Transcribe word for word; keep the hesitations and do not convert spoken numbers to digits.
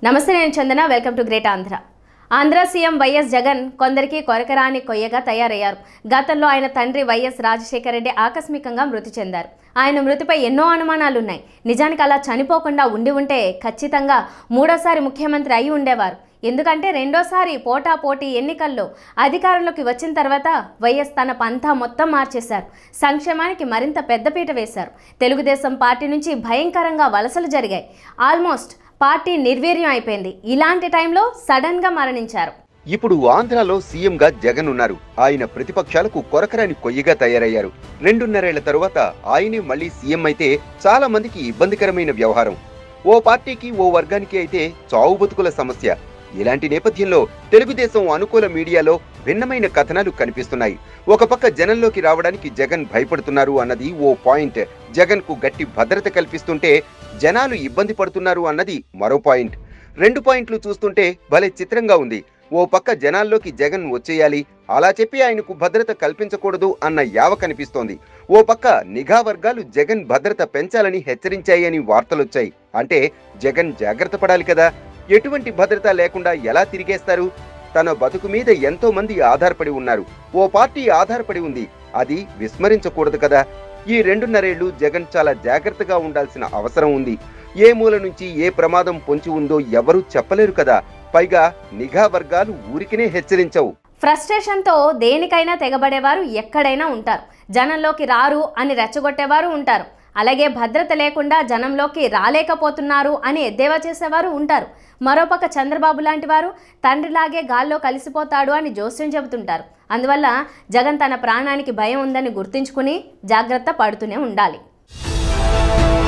నమస్తే, నేను Chandana. Welcome to great Andhra. Andhra CM YS Jagan కొందరికి కొరకరాని కొయ్యగా తయారయ్యారు. గతంలో ఆయన తండ్రి వైఎస్ రాజశేఖర రెడ్డి ఆకస్మికంగా మృతి చెందారు. ఆయన మృతిపై ఎన్నో అనుమానాలున్నాయి. నిజానికి అలా చనిపోకుండా ఉండి ఉంటే ఖచ్చితంగా మూడోసారి ముఖ్యమంత్రి అయి ఉండేవారు. ఎందుకంటే రెండోసారి పోటాపోటీ ఎన్నికల్లో అధికారంలోకి వచ్చిన తర్వాత వైఎస్ తన పంథా మొత్తం మార్చేశారు. సంక్షేమానికి మరింత పెద్దపీట వేశారు. తెలుగుదేశం పార్టీ నుంచి భయంకరంగా వలసలు జరిగాయి. ఆల్మోస్ట్ పార్టీ నిర్వీర్యం అయిపోయింది. ఇలాంటి టైంలో సడన్ గా మరణించారు. ఇప్పుడు ఆంధ్రాలో సీఎంగా జగన్ ఉన్నారు. ఆయన ప్రతిపక్షాలకు కొరకరాని కొయ్యగా తయారయ్యారు. రెండున్నరేళ్ల తరువాత ఆయనే మళ్లీ సీఎం అయితే చాలా మందికి ఇబ్బందికరమైన వ్యవహారం. ఓ పార్టీకి ఓ వర్గానికి అయితే చావు బతుకుల సమస్య. ఇలాంటి నేపథ్యంలో తెలుగుదేశం అనుకూల మీడియాలో భిన్నమైన కథనాలు కనిపిస్తున్నాయి. ఒక పక్క జనంలోకి రావడానికి జగన్ భయపడుతున్నారు అన్నది ఓ పాయింట్. జగన్ కు గట్టి భద్రత కల్పిస్తుంటే జనాలు ఇబ్బంది పడుతున్నారు అన్నది మరో పాయింట్. రెండు పాయింట్లు చూస్తుంటే భలే చిత్రంగా ఉంది. ఓ పక్క జనాల్లోకి జగన్ వచ్చేయాలి, అలా చెప్పి ఆయనకు భద్రత కల్పించకూడదు అన్న యావ కనిపిస్తోంది. ఓ పక్క నిఘా వర్గాలు జగన్ భద్రత పెంచాలని హెచ్చరించాయని వార్తలొచ్చాయి. అంటే జగన్ జాగ్రత్త పడాలి కదా. ఎటువంటి భద్రత లేకుండా ఎలా తిరిగేస్తారు? తన బతుకు మీద ఎంతో మంది ఆధారపడి ఉన్నారు. ఓ పార్టీ ఆధారపడి ఉంది, అది విస్మరించకూడదు కదా. ఈ రెండున్నరేళ్లు జగన్ చాలా జాగ్రత్తగా ఉండాల్సిన అవసరం ఉంది. ఏ మూల నుంచి ఏ ప్రమాదం పొంచి ఉందో ఎవరూ చెప్పలేరు కదా. పైగా నిఘా వర్గాలు ఊరికినే హెచ్చరించవు. ఫ్రస్ట్రేషన్తో దేనికైనా తెగబడేవారు ఎక్కడైనా ఉంటారు. జనంలోకి రారు అని రెచ్చగొట్టేవారు ఉంటారు. అలాగే భద్రత లేకుండా జనంలోకి రాలేకపోతున్నారు అని ఎద్దేవా చేసేవారు ఉంటారు. మరోపక్క చంద్రబాబు లాంటి వారు తండ్రిలాగే గాల్లో కలిసిపోతాడు అని జోస్యం చెబుతుంటారు. అందువల్ల జగన్ తన ప్రాణానికి భయం ఉందని గుర్తుంచుకుని జాగ్రత్త పడుతూనే ఉండాలి.